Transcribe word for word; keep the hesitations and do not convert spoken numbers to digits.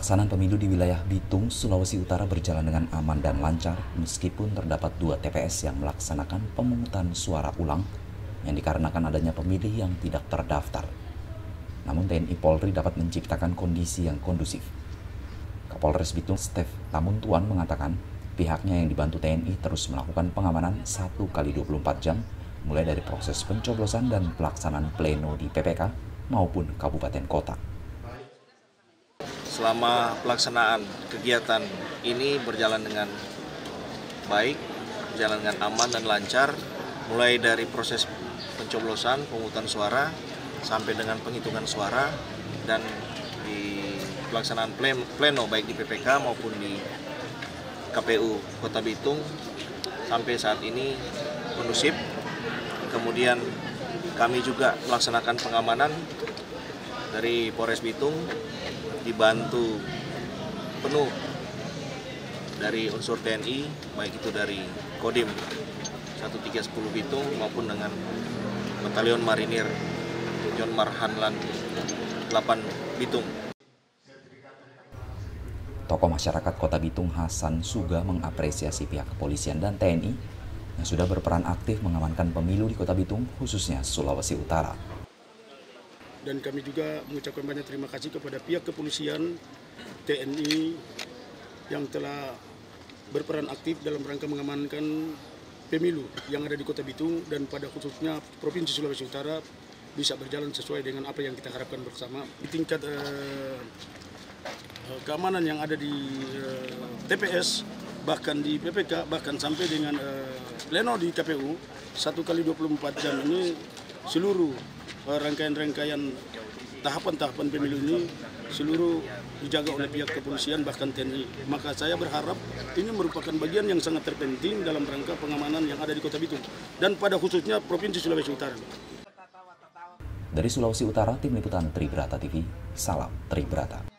Pelaksanaan pemilu di wilayah Bitung, Sulawesi Utara berjalan dengan aman dan lancar meskipun terdapat dua T P S yang melaksanakan pemungutan suara ulang yang dikarenakan adanya pemilih yang tidak terdaftar. Namun T N I Polri dapat menciptakan kondisi yang kondusif. Kapolres Bitung Stef Tamuntuan mengatakan pihaknya yang dibantu T N I terus melakukan pengamanan satu kali dua puluh empat jam mulai dari proses pencoblosan dan pelaksanaan pleno di P P K maupun kabupaten kota. Selama pelaksanaan kegiatan ini berjalan dengan baik, berjalan dengan aman dan lancar, mulai dari proses pencoblosan, pemungutan suara, sampai dengan penghitungan suara, dan di pelaksanaan pleno baik di P P K maupun di K P U Kota Bitung sampai saat ini kondusif. Kemudian kami juga melaksanakan pengamanan dari Polres Bitung, dibantu penuh dari unsur T N I, baik itu dari Kodim satu tiga satu nol Bitung maupun dengan Batalion Marinir John Marhanlan delapan Bitung. Tokoh masyarakat Kota Bitung Hasan Suga mengapresiasi pihak kepolisian dan T N I yang sudah berperan aktif mengamankan pemilu di Kota Bitung, khususnya Sulawesi Utara. Dan kami juga mengucapkan banyak terima kasih kepada pihak kepolisian, T N I yang telah berperan aktif dalam rangka mengamankan pemilu yang ada di Kota Bitung dan pada khususnya Provinsi Sulawesi Utara bisa berjalan sesuai dengan apa yang kita harapkan bersama. Di tingkat eh, keamanan yang ada di eh, T P S, bahkan di P P K, bahkan sampai dengan eh, pleno di K P U, satu kali dua puluh empat jam ini seluruh rangkaian-rangkaian tahapan-tahapan pemilu ini seluruh dijaga oleh pihak kepolisian bahkan T N I. Maka saya berharap ini merupakan bagian yang sangat terpenting dalam rangka pengamanan yang ada di Kota Bitung dan pada khususnya Provinsi Sulawesi Utara. Dari Sulawesi Utara, Tim Liputan Tribrata T V, salam Tribrata.